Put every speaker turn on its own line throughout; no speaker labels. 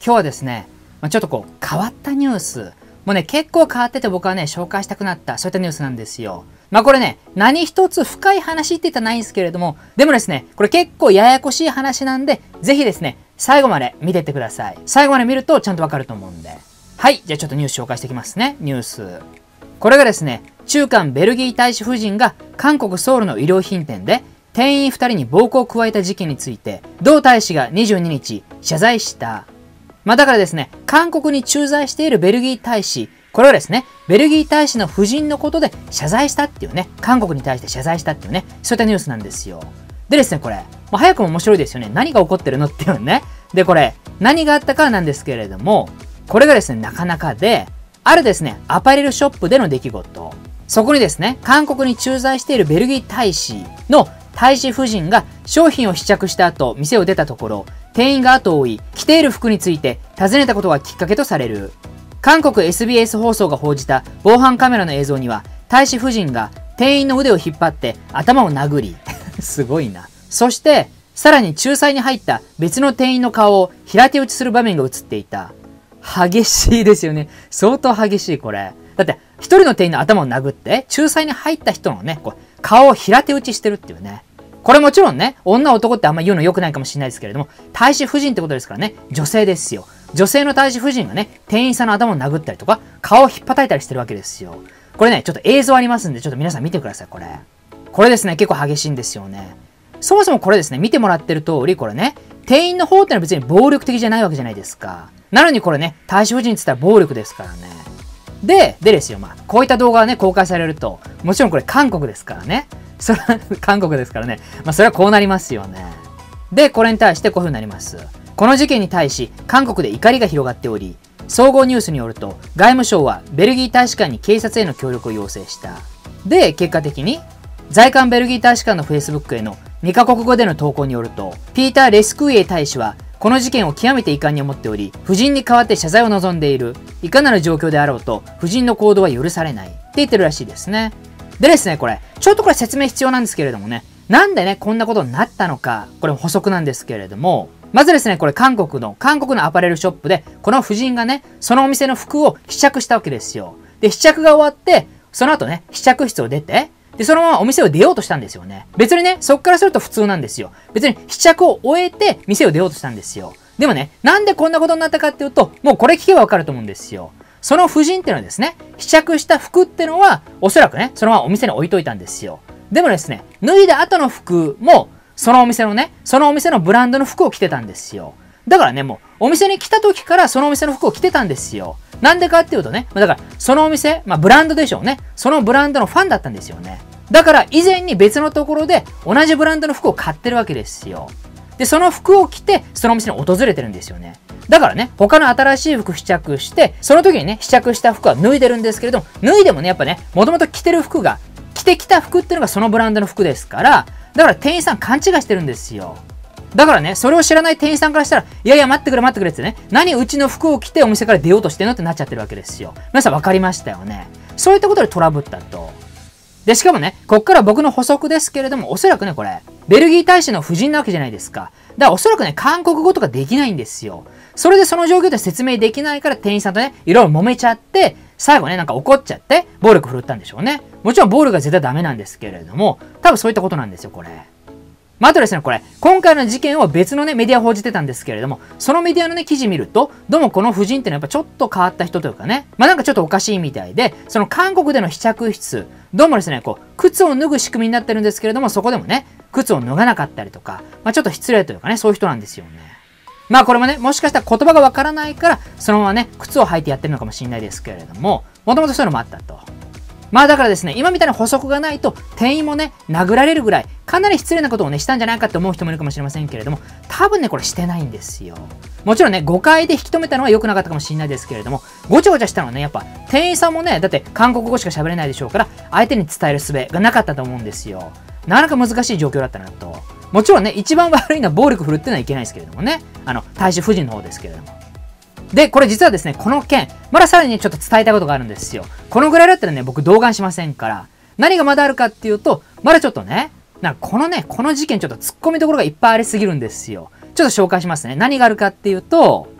今日はですね、ちょっとこう変わったニュース、もうね、結構変わってて僕はね、紹介したくなった、そういったニュースなんですよ。これね、何一つ深い話って言ったらないんですけれども、でもですね、これ結構ややこしい話なんで、ぜひですね、最後まで見てってください。最後まで見るとちゃんとわかると思うんで。はい、じゃあちょっとニュース紹介していきますね。ニュース。これがですね、中韓ベルギー大使夫人が韓国ソウルの衣料品店で店員2人に暴行を加えた事件について、同大使が22日謝罪した。だからですね、韓国に駐在しているベルギー大使、これはですね、ベルギー大使の夫人のことで謝罪したっていうね、韓国に対して謝罪したっていうね、そういったニュースなんですよ。でですね、これ、早くも面白いですよね。何が起こってるのっていうね。で、これ、何があったかなんですけれども、これがですね、なかなかで、あるですね、アパレルショップでの出来事。そこにですね、韓国に駐在しているベルギー大使の大使夫人が商品を試着した後、店を出たところ、店員が後を追い、着ている服について尋ねたことがきっかけとされる。韓国 SBS 放送が報じた防犯カメラの映像には、大使夫人が店員の腕を引っ張って頭を殴り、すごいな。そして、さらに仲裁に入った別の店員の顔を平手打ちする場面が映っていた。激しいですよね。相当激しい、これ。だって、一人の店員の頭を殴って、仲裁に入った人のね、顔を平手打ちしてるっていうね。これもちろんね、女男ってあんま言うの良くないかもしれないですけれども、大使夫人ってことですからね、女性ですよ。女性の大使夫人がね、店員さんの頭を殴ったりとか、顔を引っ叩いたりしてるわけですよ。これね、ちょっと映像ありますんで、ちょっと皆さん見てください、これ。これですね、結構激しいんですよね。そもそもこれですね、見てもらってる通り、これね、店員の方ってのは別に暴力的じゃないわけじゃないですか。なのにこれね、大使夫人って言ったら暴力ですからね。でですよ、こういった動画がね、公開されると、もちろんこれ韓国ですからね。それは韓国ですからね。それはこうなりますよね。で、これに対してこういう風になります。この事件に対し、韓国で怒りが広がっており、総合ニュースによると、外務省はベルギー大使館に警察への協力を要請した。で、結果的に、在韓ベルギー大使館の Facebook への2カ国語での投稿によると、ピーター・レスクイエ大使は、この事件を極めて遺憾に思っており、夫人に代わって謝罪を望んでいる。いかなる状況であろうと、夫人の行動は許されない。って言ってるらしいですね。でですね、これ、ちょっとこれ説明必要なんですけれどもね、なんでね、こんなことになったのか、これ補足なんですけれども、まずですね、これ韓国のアパレルショップで、この夫人がね、そのお店の服を試着したわけですよ。で、試着が終わって、その後ね、試着室を出て、で、そのままお店を出ようとしたんですよね。別にね、そっからすると普通なんですよ。別に試着を終えて、店を出ようとしたんですよ。でもね、なんでこんなことになったかっていうと、もうこれ聞けばわかると思うんですよ。その夫人っていうのはですね、試着した服ってのは、おそらくね、そのままお店に置いといたんですよ。でもですね、脱いだ後の服も、そのお店のブランドの服を着てたんですよ。だからね、もう、お店に来た時からそのお店の服を着てたんですよ。なんでかっていうとね、だから、そのお店、ブランドでしょうね。そのブランドのファンだったんですよね。だから、以前に別のところで同じブランドの服を買ってるわけですよ。で、その服を着て、そのお店に訪れてるんですよね。だからね、他の新しい服試着して、その時にね、試着した服は脱いでるんですけれども、脱いでもね、やっぱね、もともと着てる服が、着てきた服っていうのがそのブランドの服ですから、だから店員さん勘違いしてるんですよ。だからね、それを知らない店員さんからしたら、いやいや待ってくれ待ってくれってね、何うちの服を着てお店から出ようとしてんのってなっちゃってるわけですよ。皆さん分かりましたよね。そういったことでトラブったと。で、しかもね、こっから僕の補足ですけれども、おそらくね、これ、ベルギー大使の夫人なわけじゃないですか。だからおそらくね、韓国語とかできないんですよ。それでその状況で説明できないから店員さんとね、いろいろ揉めちゃって、最後ね、なんか怒っちゃって、暴力振るったんでしょうね。もちろん暴力が絶対ダメなんですけれども、多分そういったことなんですよ、これ。あとですね、これ、今回の事件を別のね、メディア報じてたんですけれども、そのメディアのね、記事見ると、どうもこの夫人ってのはやっぱちょっと変わった人というかね、なんかちょっとおかしいみたいで、その韓国での試着室、どうもですね、靴を脱ぐ仕組みになってるんですけれども、そこでもね、靴を脱がなかったりとか、ちょっと失礼というかね、そういう人なんですよね。これもね、もしかしたら言葉がわからないから、そのままね、靴を履いてやってるのかもしれないですけれども、もともとそういうのもあったと。だからですね、今みたいな補足がないと、店員もね、殴られるぐらい、かなり失礼なことをね、したんじゃないかって思う人もいるかもしれませんけれども、多分ね、これしてないんですよ。もちろんね、誤解で引き止めたのは良くなかったかもしれないですけれども、ごちゃごちゃしたのはね、やっぱ、店員さんもね、だって韓国語しか喋れないでしょうから、相手に伝える術がなかったと思うんですよ。なかなか難しい状況だったなと。もちろんね、一番悪いのは暴力振るっていうのはいけないですけれどもね、大使夫人の方ですけれども。で、これ実はですね、この件、まださらにね、ちょっと伝えたいことがあるんですよ。このぐらいだったらね、僕動画しませんから。何がまだあるかっていうと、まだちょっとね、この事件ちょっと突っ込みどころがいっぱいありすぎるんですよ。ちょっと紹介しますね。何があるかっていうと、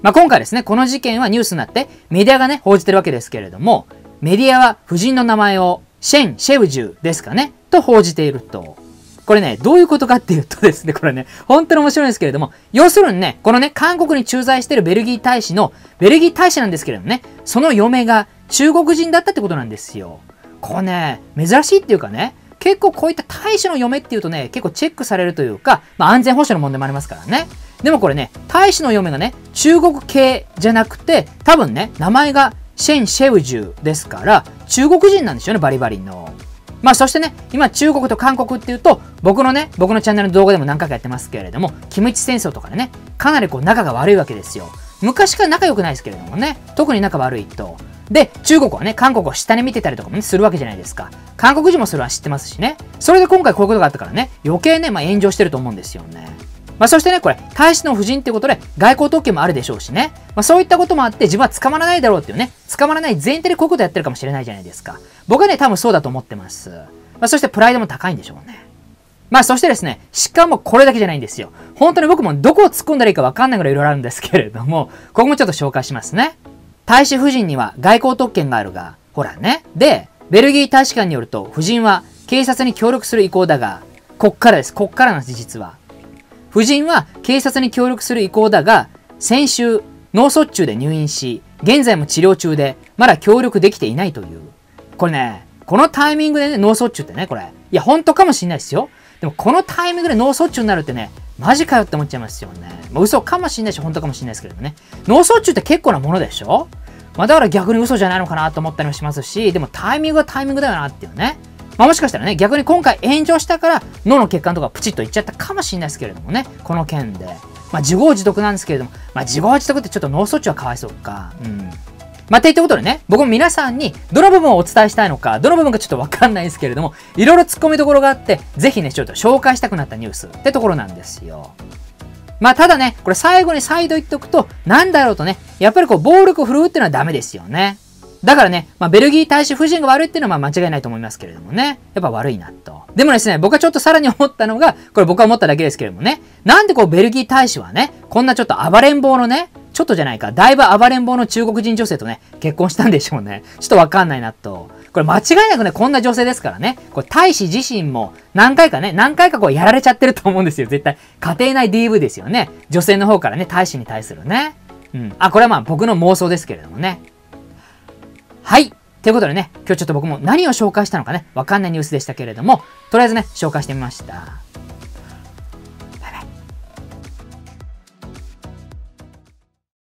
まあ、今回ですね、この事件はニュースになってメディアがね、報じてるわけですけれども、メディアは夫人の名前をシェン・シェウジュですかね、と報じていると。これね、どういうことかっていうとですね、これね、本当に面白いんですけれども、要するにね、このね、韓国に駐在しているベルギー大使なんですけれどもね、その嫁が中国人だったってことなんですよ。これね、珍しいっていうかね、結構こういった大使の嫁っていうとね、結構チェックされるというか、まあ安全保障の問題もありますからね。でもこれね、大使の嫁がね、中国系じゃなくて、多分ね、名前がシェン・シェウジュですから、中国人なんですよね、バリバリの。まあそしてね、今中国と韓国っていうと、僕のチャンネルの動画でも何回かやってますけれども、キムチ戦争とかでね、かなりこう仲が悪いわけですよ。昔から仲良くないですけれどもね、特に仲悪いと。で、中国はね、韓国を下に見てたりとかもね、するわけじゃないですか。韓国人もそれは知ってますしね。それで今回こういうことがあったからね、余計ね、まあ炎上してると思うんですよね。まあそしてね、これ、大使の夫人っていうことで、外交特権もあるでしょうしね。まあそういったこともあって、自分は捕まらないだろうっていうね、捕まらない前提でこういうことやってるかもしれないじゃないですか。僕はね、多分そうだと思ってます。まあそしてプライドも高いんでしょうね。まあそしてですね、しかもこれだけじゃないんですよ。本当に僕もどこを突っ込んだらいいかわかんないぐらいいろいろあるんですけれども、ここもちょっと紹介しますね。大使夫人には外交特権があるが、ほらね。で、ベルギー大使館によると、夫人は警察に協力する意向だが、こっからです。こっからなんです、実は。夫人は警察に協力する意向だが、先週、脳卒中で入院し、現在も治療中で、まだ協力できていないという。これね、このタイミングでね、脳卒中ってね、これ。いや、本当かもしんないですよ。でも、このタイミングで脳卒中になるってね、マジかよって思っちゃいますよね。まあ、嘘かもしんないし、本当かもしんないですけれどもね。脳卒中って結構なものでしょ？まあ、だから逆に嘘じゃないのかなと思ったりもしますし、でもタイミングはタイミングだよなっていうね。まあ、もしかしたらね、逆に今回炎上したから脳の血管とかプチッといっちゃったかもしれないですけれどもね、この件で。まあ、自業自得なんですけれども、まあ、自業自得ってちょっと脳卒中はかわいそうか。うん。まあ、っていったことでね、僕も皆さんにどの部分をお伝えしたいのか、どの部分かちょっとわかんないですけれども、いろいろ突っ込みどころがあって、ぜひね、ちょっと紹介したくなったニュースってところなんですよ。まあ、ただね、これ最後に再度言っておくと、なんだろうとね、やっぱりこう、暴力を振るうっていうのはダメですよね。だからね、まあ、ベルギー大使夫人が悪いっていうのはまあ間違いないと思いますけれどもね。やっぱ悪いなと。でもですね、僕はちょっとさらに思ったのが、これ僕は思っただけですけれどもね。なんでこうベルギー大使はね、こんなちょっと暴れん坊のね、ちょっとじゃないか、だいぶ暴れん坊の中国人女性とね、結婚したんでしょうね。ちょっとわかんないなと。これ間違いなくね、こんな女性ですからね。これ大使自身も何回かこうやられちゃってると思うんですよ。絶対。家庭内 DV ですよね。女性の方からね、大使に対するね。うん。あ、これはまあ僕の妄想ですけれどもね。はい。ということでね、今日ちょっと僕も何を紹介したのかね、わかんないニュースでしたけれども、とりあえずね、紹介してみました。